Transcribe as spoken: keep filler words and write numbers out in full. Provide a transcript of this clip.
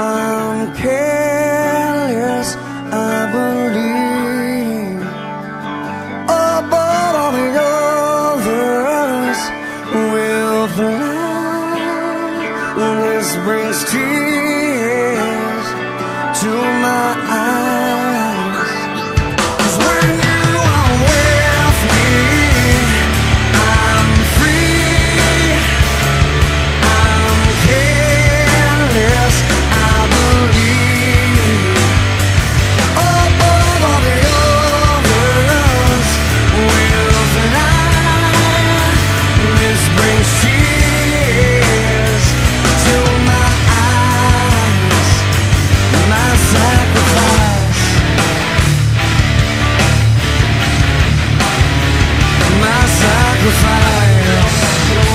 I'm careless, I believe. Oh, but all the others will fly. This brings tears to my eyes. 'Cause when you are with me, I'm free. I'm careless, I believe. Oh, but all the others will fly. This brings tears to my eyes. My sacrifice, my sacrifice.